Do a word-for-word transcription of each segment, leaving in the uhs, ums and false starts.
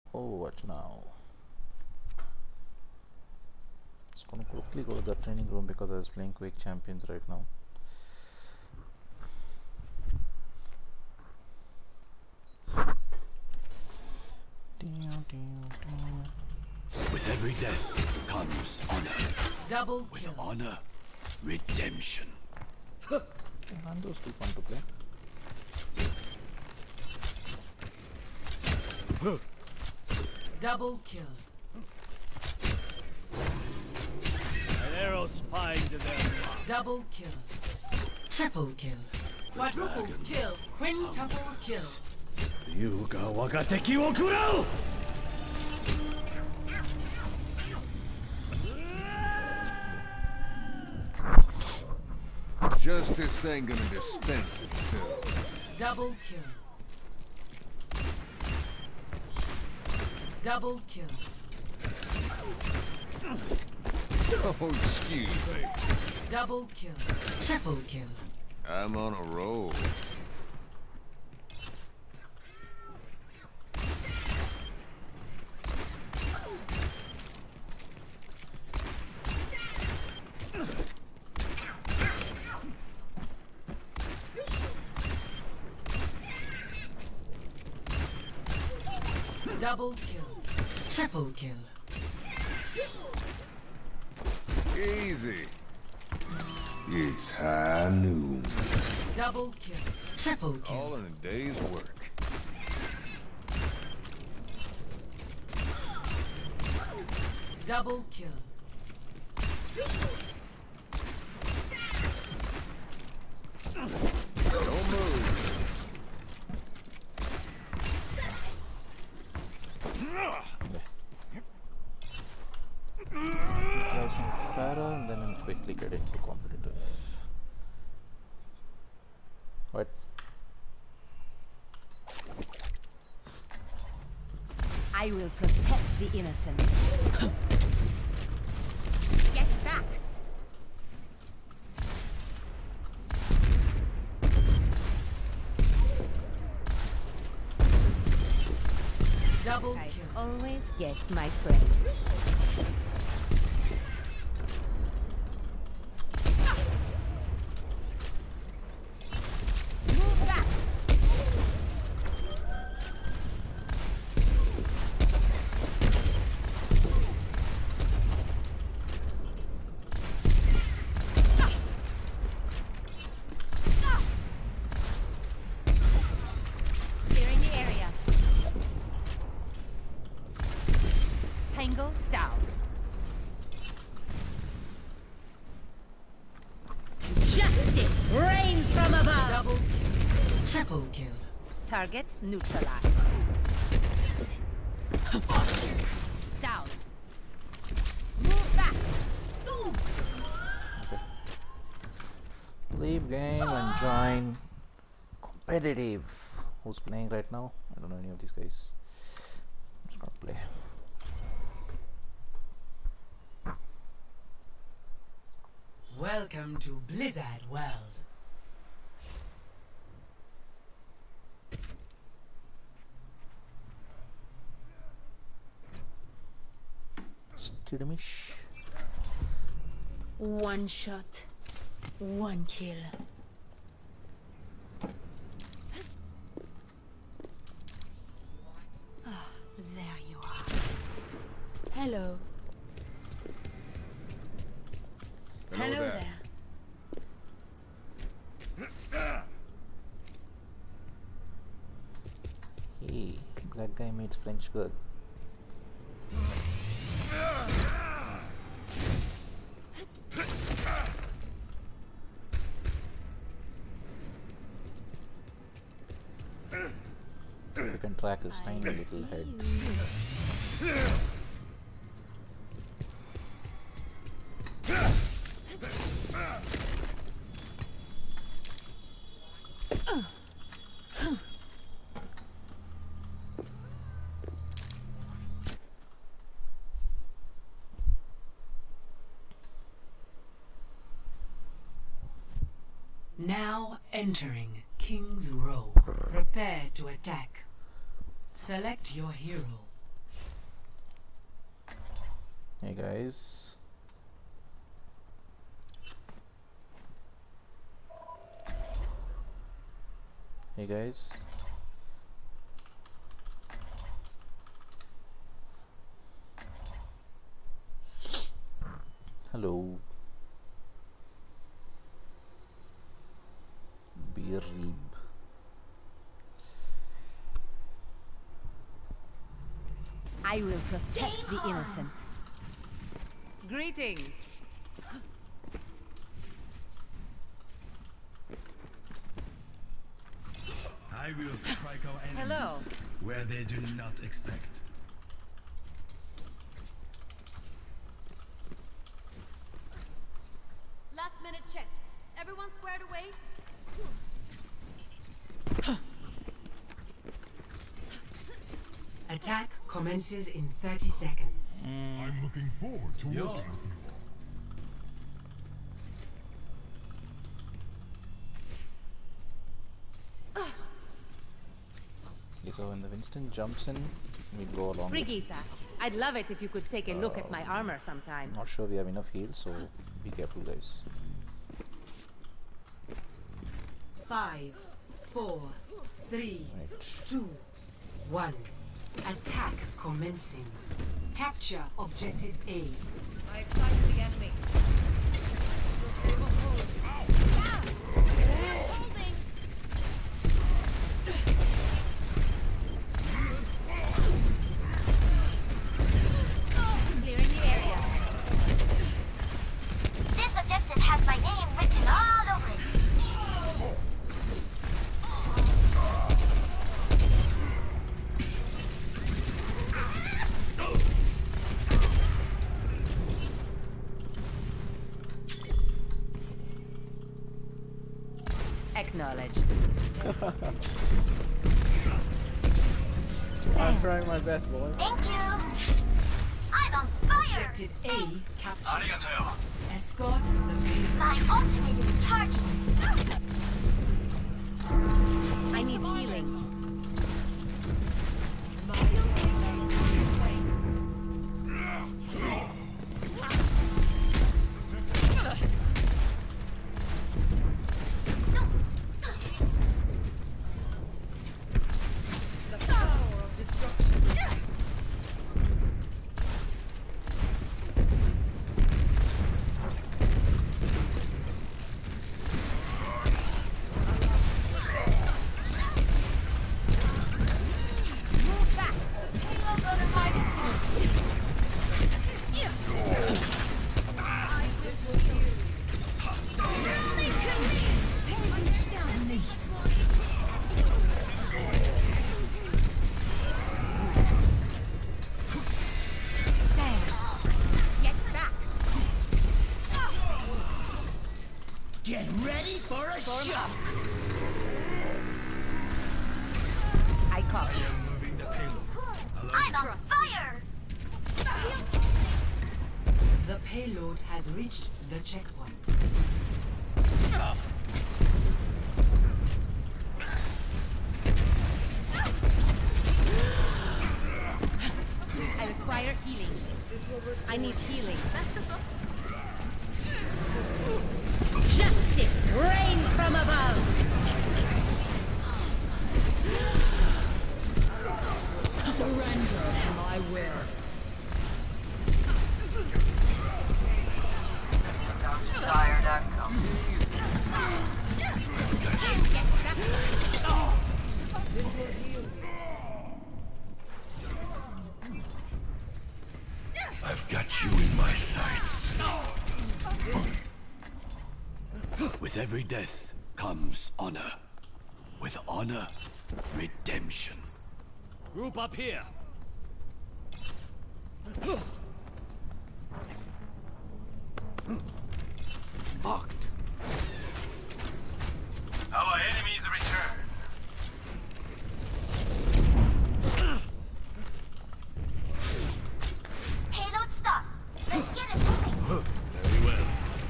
Oh, what now? Just gonna quickly go to the training room because I was playing Quake Champions right now. With every death comes honor. Double With kill. honor, redemption. And those too fun to play. Double kill. And arrows find them. Double kill. Triple kill. Quadruple kill. Quintuple kill. Yuga waga teki wo kurau! Justice ain't gonna dispense itself. Double kill. Double kill. Oh, excuse me. Double kill. Triple kill. I'm on a roll. Double kill. Triple kill. Easy. It's high noon. Double kill. Triple kill. All in a day's work. Double kill. Don't move. Try some Farah and then I'll quickly get into competitive. What? I will protect the innocent. Get back! Double I kill. always get my friend. Move back! Clearing the area. Tango down. Justice reigns from above. Double kill. Triple kill. Targets neutralized. Down. Move back. Leave game and join competitive. Who's playing right now? I don't know any of these guys. I'm just gonna play. Welcome to Blizzard World. Skirmish. One shot. One kill. Ah, there you are. Hello. Hello Hello there. there. Hey, black guy meets French girl. If you can track his tiny little head. Now entering King's Row. Prepare to attack. Select your hero. Hey guys. Hey guys. Hello. Beer Reeb. I will protect the innocent. Greetings. I will strike our enemies Hello. where they do not expect. Last minute check. Everyone squared away? Attack commences in thirty seconds. I'm looking forward to Yo. working with you. Okay, so when the Winston jumps in, we go along. with- Brigitte, I'd love it if you could take a look at my armor sometime. Not sure we have enough heals, so be careful, guys. Five, four, three, Right. two, one. Attack commencing. Capture objective A. I excited the enemy. Holding! Clearing the area. This objective has my name written all over it. Acknowledged. I'm trying my best, boy. Thank you. I'm on fire. Objective A captured. Escort the payload. My ultimate is charging. I need healing. The power of destruction. Move back. The payload will revive you. I whistle you. Get back. Get ready for a shot! I call I am moving the payload. I'm on fire. The payload has reached the checkpoint. I require healing. I need healing. Justice reigns from above. Surrender to my will. I've got you in my sights. With every death comes honor. With honor, redemption. Group up here. Marked. Our enemies return. Payload stop. Let's get it moving. Very well.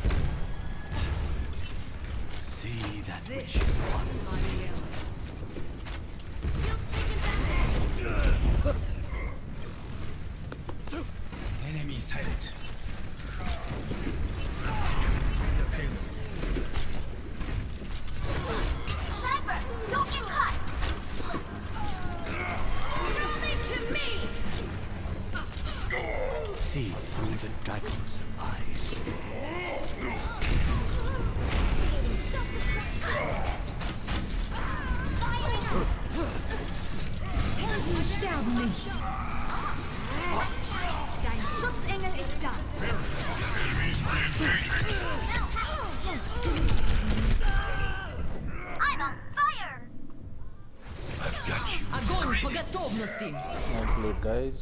See that which is once. reset it. The payload. Sniper, don't get caught. Nothing to me! See through the dragon's eyes. Helden sterben nicht. Dein Schutzengel ist da. I'm on fire. I've got you. Огонь по готовности. Well played, guys.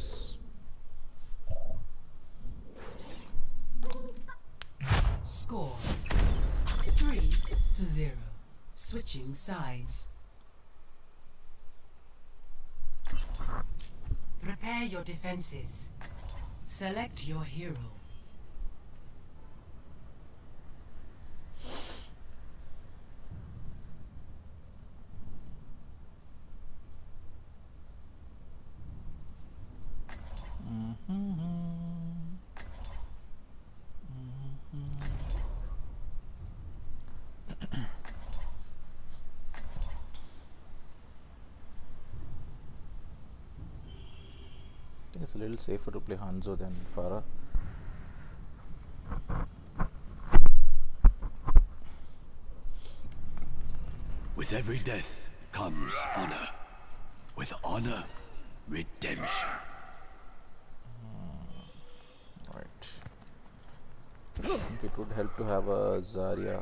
Score three to zero. Switching sides. Prepare your defenses. Select your hero. I think it's a little safer to play Hanzo than Farah. With every death comes honor. With honor, redemption. Right. I think it would help to have a Zarya.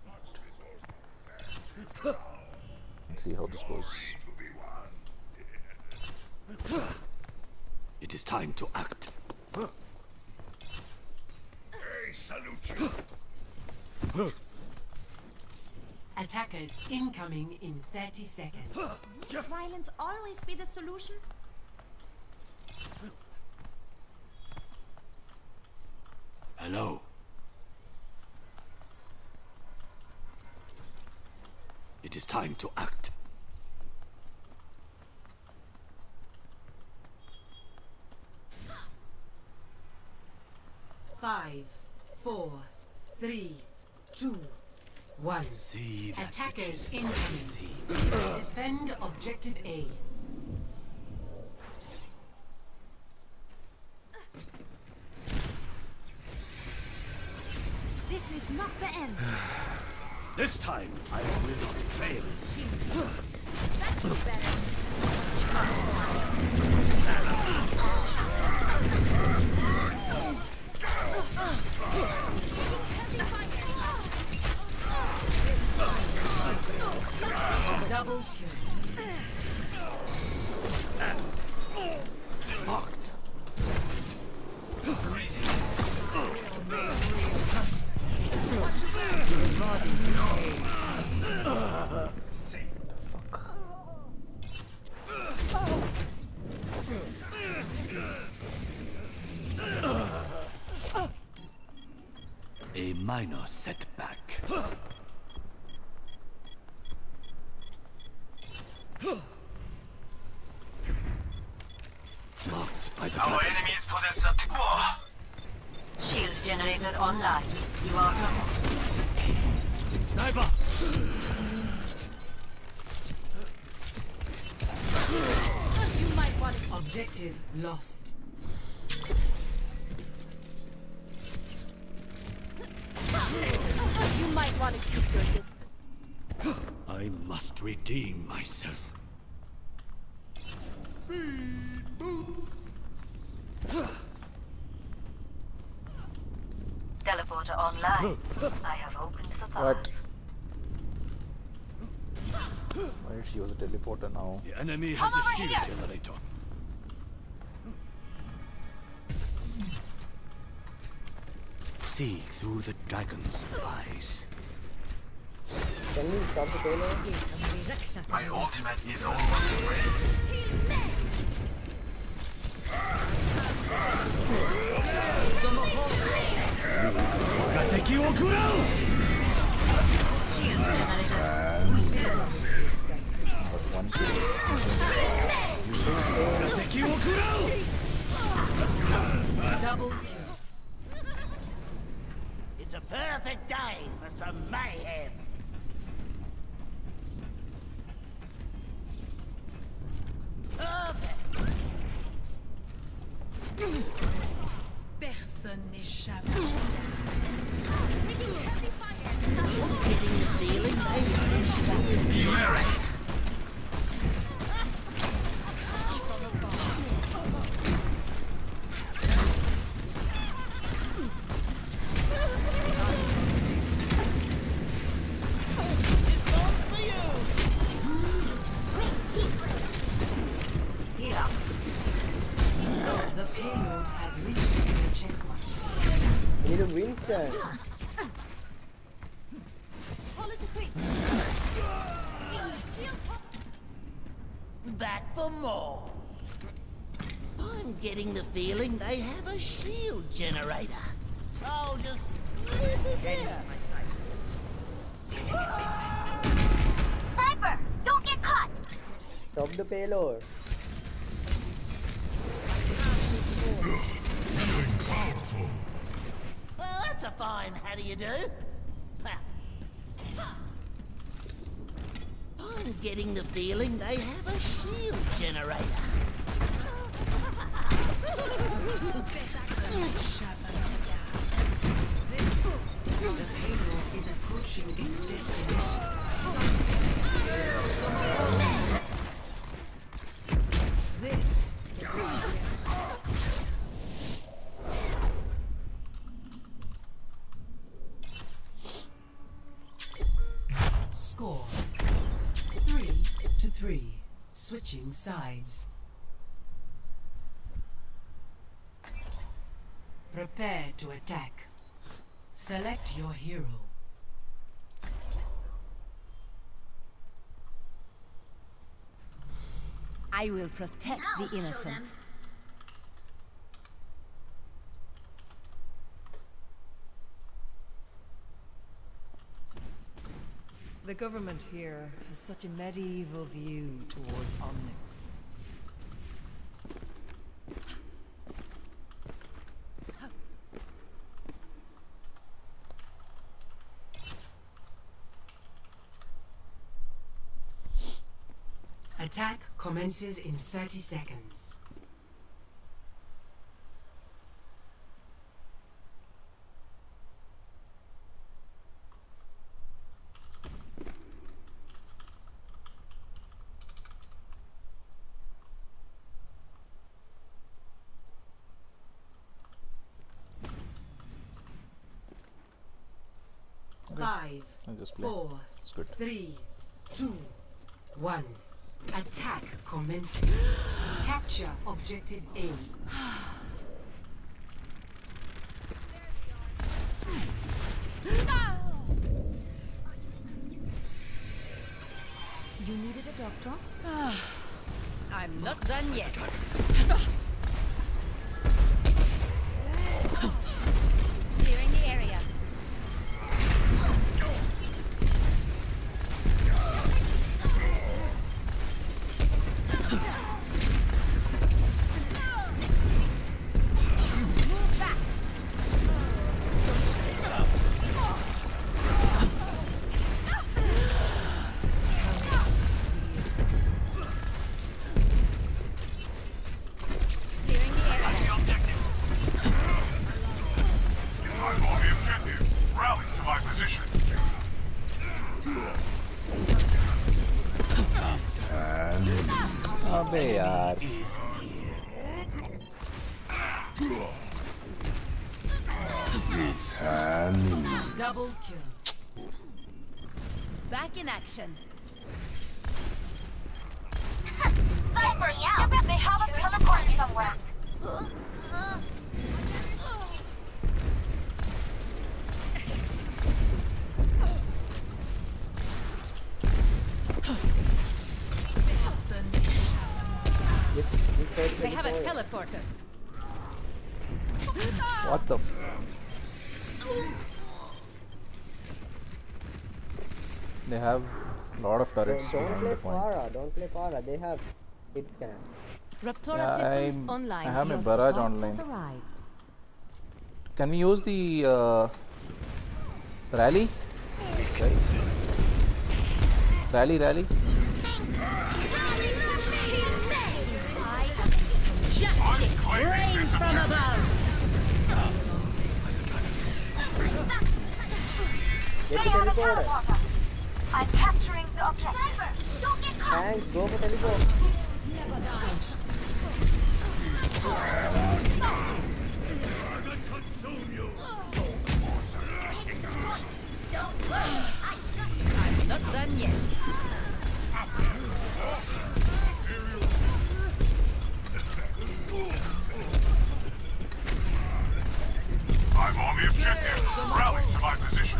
Let's see how this goes. It is time to act. Attackers incoming in thirty seconds. Should violence always be the solution? Hello. It is time to act. Five, four, three, two, one. See that Attackers incoming. Defend objective A. This is not the end. This time, I will not fail. That's better. Double kill. Locked. A minor setback. Marked by the Our dragon. enemies possess a T-core. Shield generator online. You are Sniper! You might want to. Objective lost. You might want to keep your distance. I must redeem myself. teleporter online. I have opened the path. What? Why did she use a teleporter now? The enemy has Come a over shield here. generator. See through the dragon's eyes. My ultimate is almost ready. Gateki wo kurau! But one kill. Gateki wo kurau! Double kill. perfect day for some mayhem. Perfect. Personne n'échappe. Getting the feeling they The payload has reached the checkpoint. Need a Winston. Back for more. I'm getting the feeling they have a shield generator. I'll just leave this here. Sniper, don't get caught. Stop the payload. Feeling powerful. Well, that's a fine how do you do. I'm getting the feeling they have a shield generator. The payload is approaching its destination. This is scores three to three. Switching sides. Prepare to attack. Select your hero. I will protect Now the show innocent. them. The government here has such a medieval view towards Omnics. Attack commences in thirty seconds. Five, I'll just play. four, It's good. three, two, one. Attack commencing. Capture objective A. You needed a doctor? I'm not done yet. Clearing the area. Move back. Clearing the area. The objective. I'm on the objective. Rally to my position. It's time. अबे यार It's time. Double kill. Back in action. Sniper, yeah. They have a teleport somewhere. This, this side They have a twenty-four. teleporter. what the f they have a lot of turrets Don't, don't behind play the point. Farah. Don't play Farah. They have hit scan. Raptora Yeah, systems I'm- online. I have my Your barrage support online. has arrived. Can we use the uh, Rally? Okay. Rally, rally. Justice reigns from above. Get the teleporter. I'm capturing the objective. Don't get caught. Thanks, go for teleport. I'm not done yet. I'm on the objective. Rally to my position.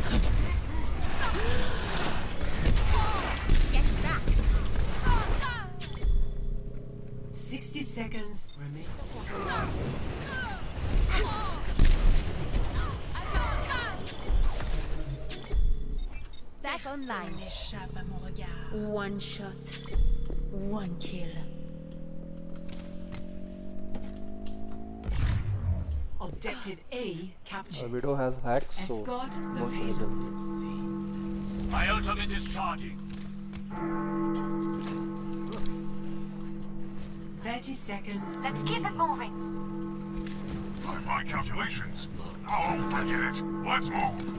Get back. Sixty seconds remain. Back online. One shot, one kill. Objective A captured. Uh, Widow has hacks, so Escort the most payload. My ultimate is charging. Thirty seconds. Let's keep it remaining. moving. By my calculations. Oh, forget it. Let's move.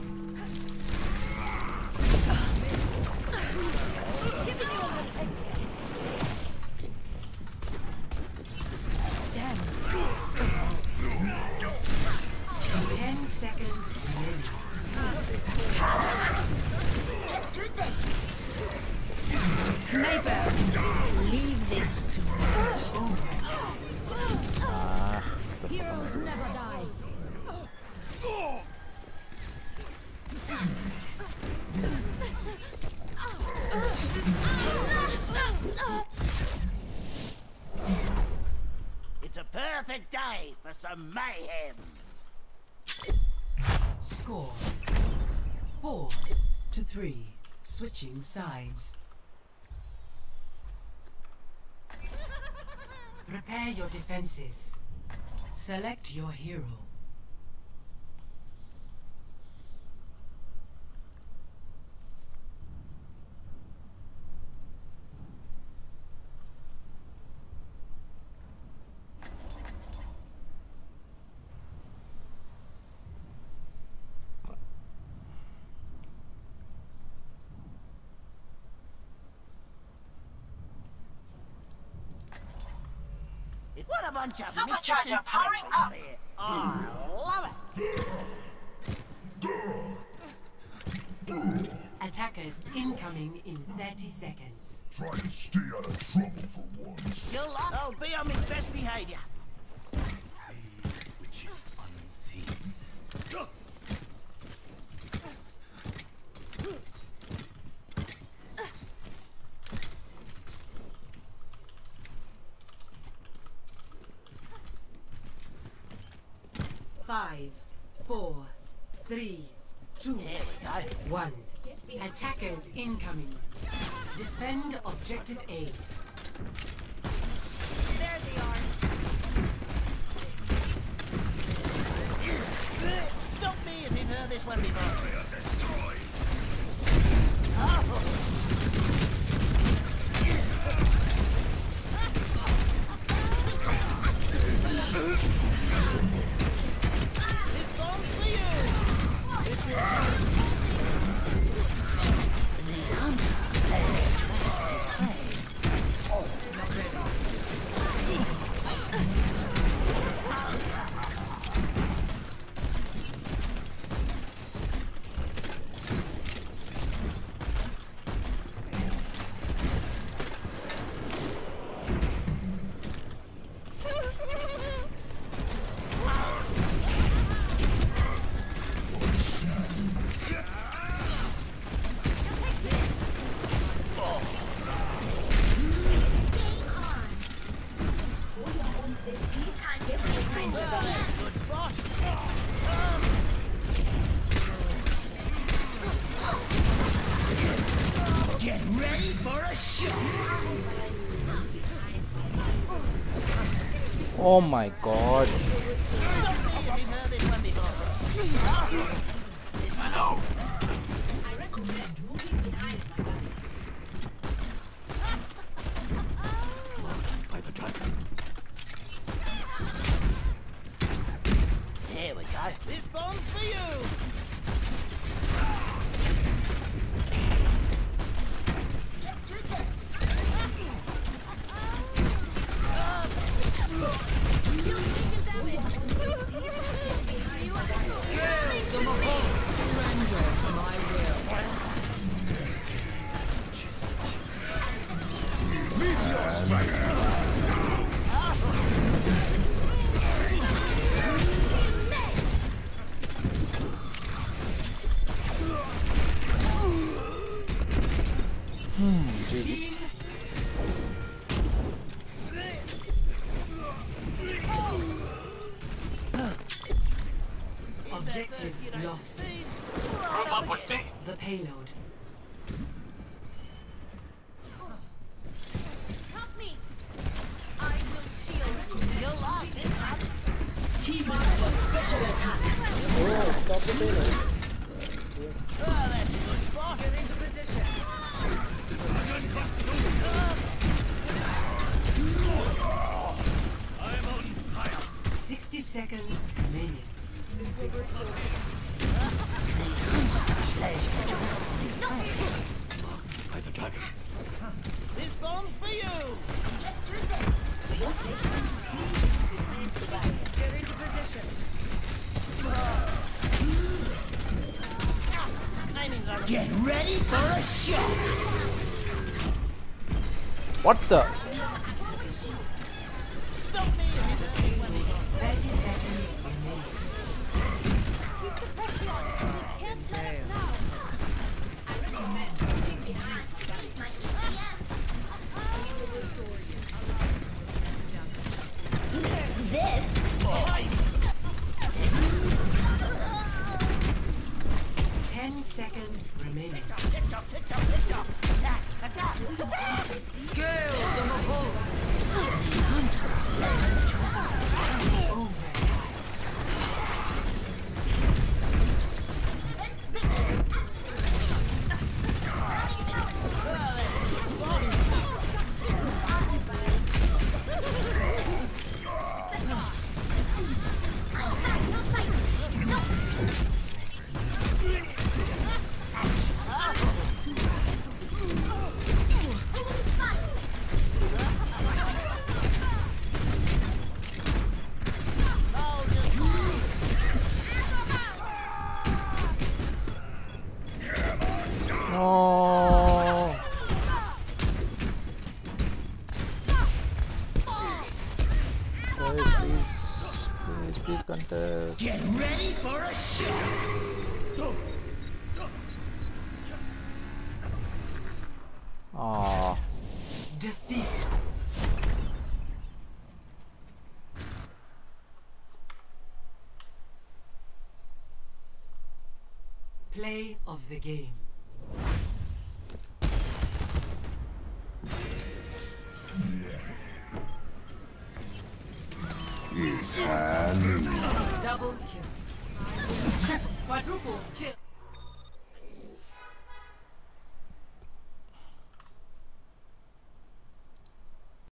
Ten seconds remaining. Sniper, leave this to me. ah, Heroes never die. It's a perfect day for some mayhem. Score four to three. Switching sides. Prepare your defenses. Select your hero. What a bunch of Supercharger misfits and powering pricks up. out here. Oh, I love it. Attackers incoming in thirty seconds. Try and stay out of trouble for once. You'll I'll be on my best behavior. Which is unseen. Five, four, three, two, There we go. one. Attackers incoming. Defend objective A. There they are. Stop me if you've heard this one before. This bomb's for you. This is the hunter clearly attracts his prey. Good spot. Get ready for a shot. oh my god. Stop me if you've heard this one before. This one now. I recommend moving behind my guy. By the time. Here we go. This bomb's for you. Objective lost. Group up with me. The payload. Help me! I will shield you. You'll love this one. Team up for special attack. Oh, stop the payload. Oh, that's a good spot. Get into position. I'm on fire. Sixty seconds remaining. This will work for By the dragon. This bomb's for you. Get into position. Get ready for a shot. What the? Stop me. Thirty seconds remaining. Keep the pressure on. You can't let us now. I recommend moving behind. Ten seconds remaining. Tick tock, tick tock, tick tock. Attack, attack, attack. No. Guys, please, please, please contest. Get ready for a shot. Ah. Defeat. Play of the game. It's Halloween. Double kill. Quadruple kill.